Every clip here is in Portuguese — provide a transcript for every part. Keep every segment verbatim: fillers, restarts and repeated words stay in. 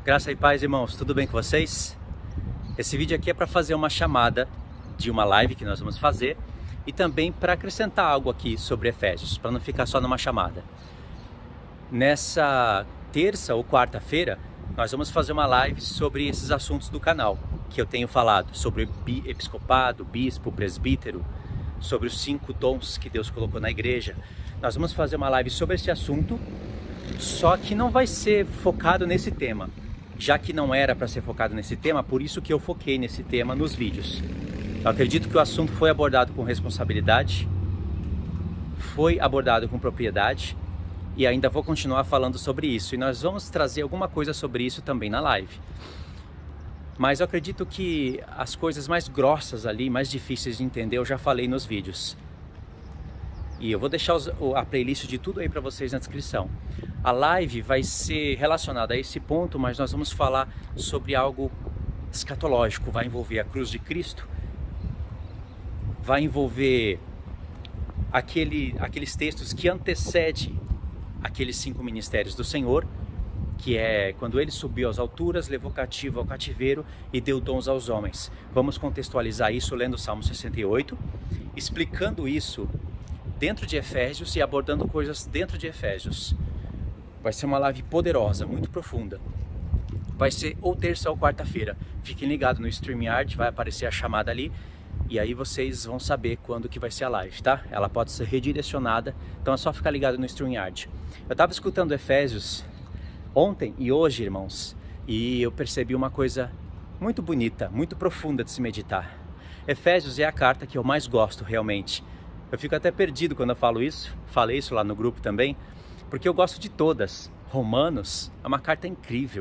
Graça e paz, irmãos, tudo bem com vocês? Esse vídeo aqui é para fazer uma chamada de uma live que nós vamos fazer e também para acrescentar algo aqui sobre Efésios, para não ficar só numa chamada. Nessa terça ou quarta-feira, nós vamos fazer uma live sobre esses assuntos do canal, que eu tenho falado, sobre episcopado, bispo, presbítero, sobre os cinco dons que Deus colocou na igreja. Nós vamos fazer uma live sobre esse assunto, só que não vai ser focado nesse tema. Já que não era para ser focado nesse tema, por isso que eu foquei nesse tema nos vídeos. Eu acredito que o assunto foi abordado com responsabilidade, foi abordado com propriedade e ainda vou continuar falando sobre isso. E nós vamos trazer alguma coisa sobre isso também na live. Mas eu acredito que as coisas mais grossas ali, mais difíceis de entender, eu já falei nos vídeos. E eu vou deixar os, a playlist de tudo aí para vocês na descrição. A live vai ser relacionada a esse ponto, mas nós vamos falar sobre algo escatológico. Vai envolver a cruz de Cristo, vai envolver aquele, aqueles textos que antecedem aqueles cinco ministérios do Senhor, que é quando ele subiu às alturas, levou cativo ao cativeiro e deu dons aos homens. Vamos contextualizar isso lendo o Salmo sessenta e oito, explicando isso dentro de Efésios e abordando coisas dentro de Efésios. Vai ser uma live poderosa, muito profunda. Vai ser ou terça ou quarta-feira. Fiquem ligados no StreamYard, vai aparecer a chamada ali. E aí vocês vão saber quando que vai ser a live, tá? Ela pode ser redirecionada, então é só ficar ligado no StreamYard. Eu estava escutando Efésios ontem e hoje, irmãos, e eu percebi uma coisa muito bonita, muito profunda de se meditar. Efésios é a carta que eu mais gosto realmente. Eu fico até perdido quando eu falo isso, falei isso lá no grupo também, porque eu gosto de todas. Romanos é uma carta incrível.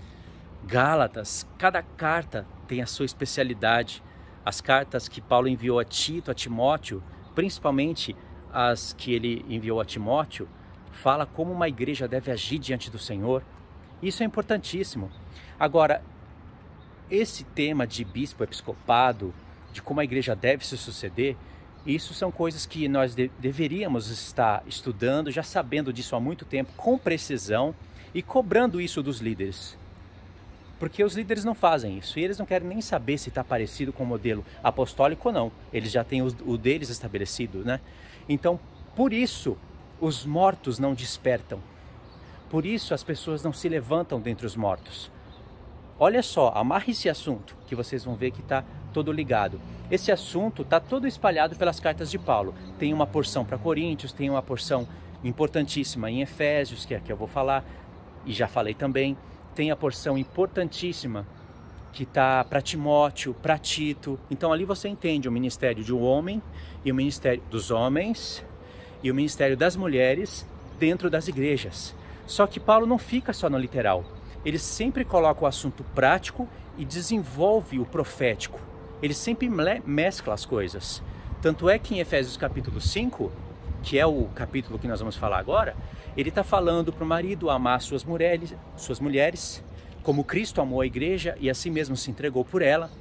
Gálatas, cada carta tem a sua especialidade. As cartas que Paulo enviou a Tito, a Timóteo, principalmente as que ele enviou a Timóteo, fala como uma igreja deve agir diante do Senhor. Isso é importantíssimo. Agora, esse tema de bispo, episcopado, de como a igreja deve se suceder, isso são coisas que nós de deveríamos estar estudando, já sabendo disso há muito tempo, com precisão e cobrando isso dos líderes. Porque os líderes não fazem isso e eles não querem nem saber se está parecido com o modelo apostólico ou não. Eles já têm o, o deles estabelecido, né? Então, por isso, os mortos não despertam. Por isso, as pessoas não se levantam dentre os mortos. Olha só, amarre esse assunto, que vocês vão ver que está todo ligado. Esse assunto está todo espalhado pelas cartas de Paulo. Tem uma porção para Coríntios, tem uma porção importantíssima em Efésios, que é a que eu vou falar, e já falei também. Tem a porção importantíssima que está para Timóteo, para Tito. Então ali você entende o ministério de um homem, e o ministério dos homens, e o ministério das mulheres dentro das igrejas. Só que Paulo não fica só no literal. Ele sempre coloca o assunto prático e desenvolve o profético. Ele sempre mescla as coisas. Tanto é que em Efésios capítulo cinco, que é o capítulo que nós vamos falar agora, ele está falando para o marido amar suas mulheres, suas mulheres, como Cristo amou a igreja e assim mesmo se entregou por ela.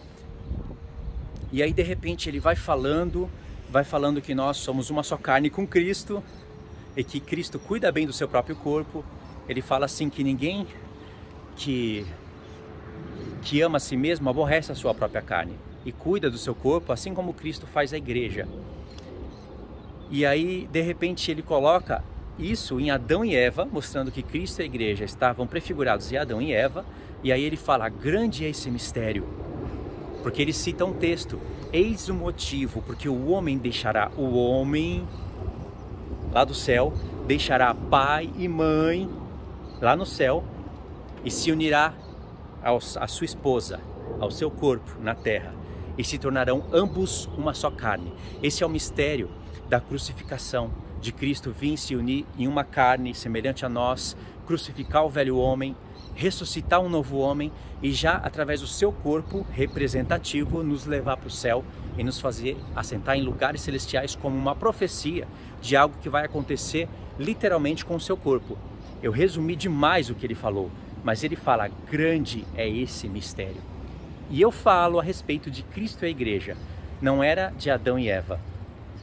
E aí de repente ele vai falando, vai falando que nós somos uma só carne com Cristo e que Cristo cuida bem do seu próprio corpo. Ele fala assim que ninguém que, que ama a si mesmo aborrece a sua própria carne e cuida do seu corpo, assim como Cristo faz a igreja. E aí, de repente, ele coloca isso em Adão e Eva, mostrando que Cristo e a igreja estavam prefigurados em Adão e Eva. E aí ele fala, grande é esse mistério, porque ele cita um texto, eis o motivo, porque o homem deixará, o homem lá do céu, deixará pai e mãe lá no céu e se unirá aos, à sua esposa, ao seu corpo na terra, e se tornarão ambos uma só carne. Esse é o mistério da crucificação, de Cristo vir se unir em uma carne semelhante a nós, crucificar o velho homem, ressuscitar um novo homem e já através do seu corpo representativo nos levar para o céu e nos fazer assentar em lugares celestiais como uma profecia de algo que vai acontecer literalmente com o seu corpo. Eu resumi demais o que ele falou, mas ele fala, grande é esse mistério. E eu falo a respeito de Cristo e a igreja, não era de Adão e Eva.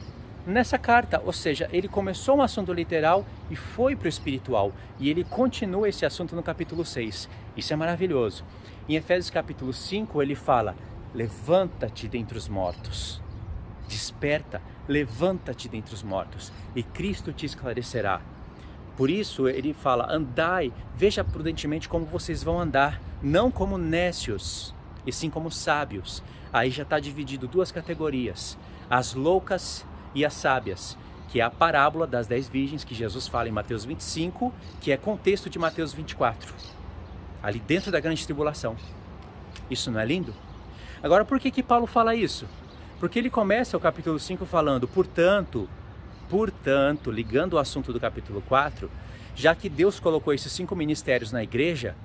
nessa carta, ou seja, ele começou um assunto literal e foi para o espiritual, e ele continua esse assunto no capítulo seis, isso é maravilhoso. Em Efésios capítulo cinco ele fala, levanta-te dentre os mortos, desperta, levanta-te dentre os mortos, e Cristo te esclarecerá. Por isso ele fala, andai, veja prudentemente como vocês vão andar, não como nécios, e sim como sábios. Aí já está dividido duas categorias, as loucas e as sábias, que é a parábola das dez virgens que Jesus fala em Mateus vinte e cinco, que é contexto de Mateus vinte e quatro, ali dentro da grande tribulação. Isso não é lindo? Agora, por que que Paulo fala isso? Porque ele começa o capítulo cinco falando, portanto, portanto, ligando o assunto do capítulo quatro, já que Deus colocou esses cinco ministérios na igreja,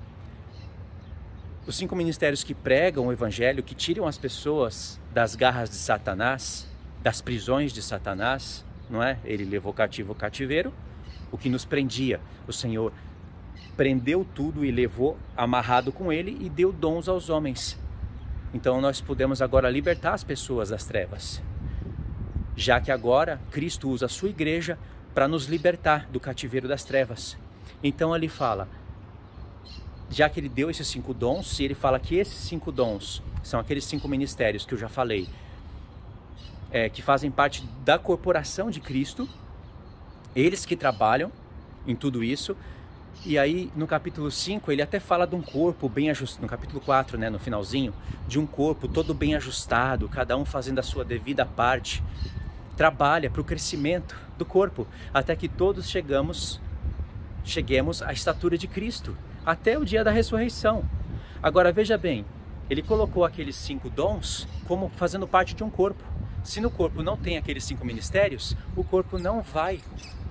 os cinco ministérios que pregam o evangelho, que tiram as pessoas das garras de Satanás, das prisões de Satanás, não é? Ele levou cativo o cativeiro, o que nos prendia. O Senhor prendeu tudo e levou amarrado com ele e deu dons aos homens. Então nós podemos agora libertar as pessoas das trevas, já que agora Cristo usa a sua igreja para nos libertar do cativeiro das trevas. Então ele fala, já que ele deu esses cinco dons, e ele fala que esses cinco dons são aqueles cinco ministérios que eu já falei, é, que fazem parte da corporação de Cristo, eles que trabalham em tudo isso. E aí no capítulo cinco ele até fala de um corpo bem ajustado, no capítulo quatro, né, no finalzinho, de um corpo todo bem ajustado, cada um fazendo a sua devida parte, trabalha para o crescimento do corpo, até que todos chegamos, cheguemos à estatura de Cristo, até o dia da ressurreição. Agora veja bem, ele colocou aqueles cinco dons como fazendo parte de um corpo. Se no corpo não tem aqueles cinco ministérios, o corpo não vai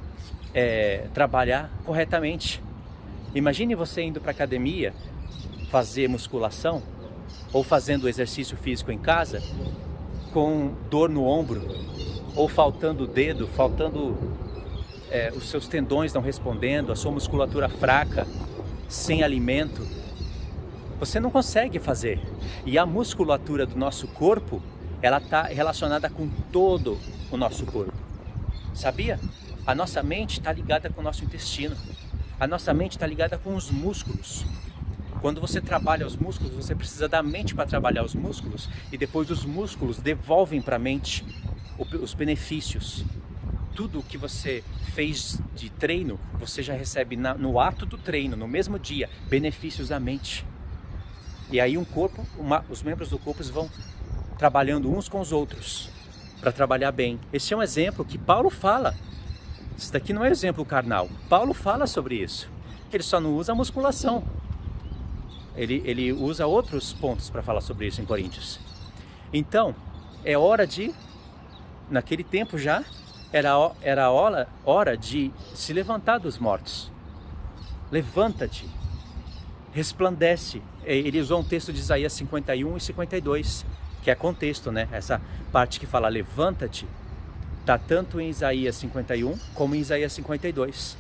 é, trabalhar corretamente. Imagine você indo para a academia fazer musculação ou fazendo exercício físico em casa com dor no ombro ou faltando o dedo, faltando é, os seus tendões não respondendo, a sua musculatura fraca, sem alimento. Você não consegue fazer. E a musculatura do nosso corpo, ela está relacionada com todo o nosso corpo. Sabia? A nossa mente está ligada com o nosso intestino. A nossa mente está ligada com os músculos. Quando você trabalha os músculos, você precisa da mente para trabalhar os músculos, e depois os músculos devolvem para a mente os benefícios. Tudo que você fez de treino, você já recebe na, no ato do treino, no mesmo dia, benefícios da mente. E aí um corpo, uma, os membros do corpo vão trabalhando uns com os outros para trabalhar bem. Esse é um exemplo que Paulo fala. Isso daqui não é exemplo carnal. Paulo fala sobre isso. Ele só não usa a musculação. Ele, ele usa outros pontos para falar sobre isso em Coríntios. Então, é hora de, naquele tempo já, era, era hora, hora de se levantar dos mortos. Levanta-te, resplandece. Ele usou um texto de Isaías cinquenta e um e cinquenta e dois, que é contexto, né? Essa parte que fala levanta-te, está tanto em Isaías cinquenta e um como em Isaías cinquenta e dois.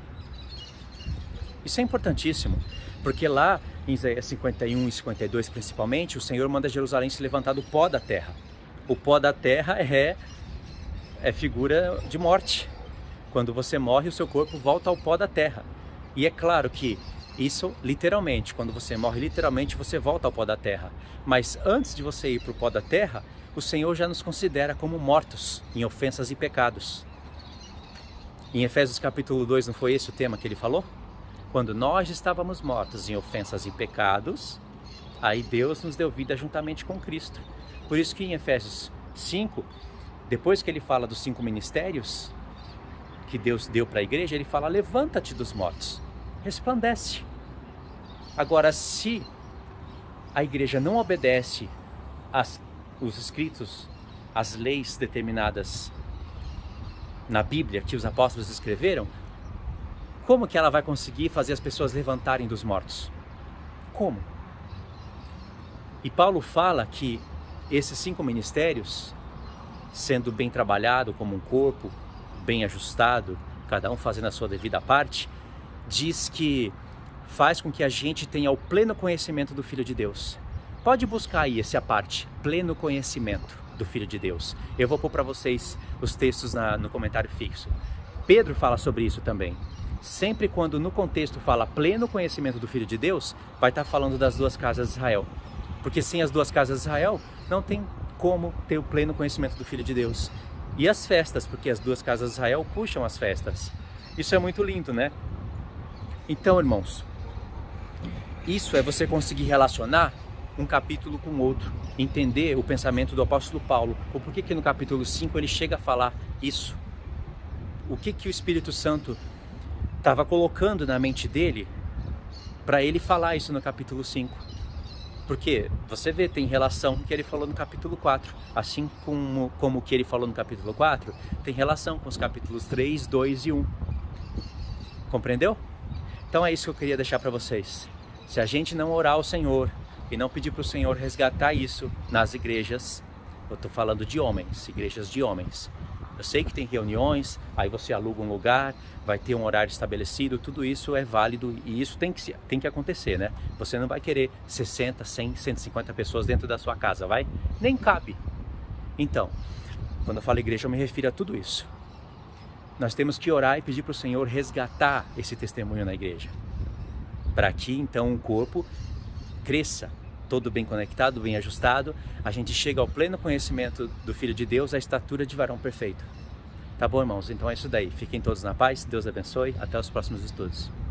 Isso é importantíssimo, porque lá em Isaías cinquenta e um e cinquenta e dois principalmente, o Senhor manda Jerusalém se levantar do pó da terra. O pó da terra é, é figura de morte. Quando você morre, o seu corpo volta ao pó da terra. E é claro que isso literalmente, quando você morre literalmente, você volta ao pó da terra. Mas antes de você ir para o pó da terra, o Senhor já nos considera como mortos em ofensas e pecados. Em Efésios capítulo dois, não foi esse o tema que ele falou? Quando nós estávamos mortos em ofensas e pecados, aí Deus nos deu vida juntamente com Cristo. Por isso que em Efésios cinco, depois que ele fala dos cinco ministérios que Deus deu para a igreja, ele fala, levanta-te dos mortos, resplandece. Agora, se a igreja não obedece às os escritos, as leis determinadas na Bíblia que os apóstolos escreveram, como que ela vai conseguir fazer as pessoas levantarem dos mortos? Como? E Paulo fala que esses cinco ministérios, sendo bem trabalhado como um corpo, bem ajustado, cada um fazendo a sua devida parte, diz que faz com que a gente tenha o pleno conhecimento do Filho de Deus. Pode buscar aí essa parte, pleno conhecimento. do Filho de Deus. Eu vou pôr para vocês os textos na, no comentário fixo. Pedro fala sobre isso também. Sempre quando no contexto fala pleno conhecimento do Filho de Deus, vai estar falando das duas casas de Israel. Porque sem as duas casas de Israel, não tem como ter o pleno conhecimento do Filho de Deus. E as festas, porque as duas casas de Israel puxam as festas. Isso é muito lindo, né? Então, irmãos, isso é você conseguir relacionar um capítulo com outro, entender o pensamento do apóstolo Paulo, ou por que que no capítulo cinco ele chega a falar isso. O que que o Espírito Santo estava colocando na mente dele para ele falar isso no capítulo cinco. Porque você vê, tem relação com o que ele falou no capítulo quatro, assim como, como o que ele falou no capítulo quatro, tem relação com os capítulos três, dois e um. Compreendeu? Então é isso que eu queria deixar para vocês. Se a gente não orar ao Senhor e não pedir para o Senhor resgatar isso nas igrejas, eu estou falando de homens, igrejas de homens. Eu sei que tem reuniões, aí você aluga um lugar, vai ter um horário estabelecido, tudo isso é válido e isso tem que, tem que acontecer, né? Você não vai querer sessenta, cem, cento e cinquenta pessoas dentro da sua casa, vai? Nem cabe. Então, quando eu falo igreja, eu me refiro a tudo isso. Nós temos que orar e pedir para o Senhor resgatar esse testemunho na igreja. Para que, então, o corpo cresça, todo bem conectado, bem ajustado, a gente chega ao pleno conhecimento do Filho de Deus, a estatura de varão perfeito. Tá bom, irmãos? Então é isso daí. Fiquem todos na paz, Deus abençoe, até os próximos estudos.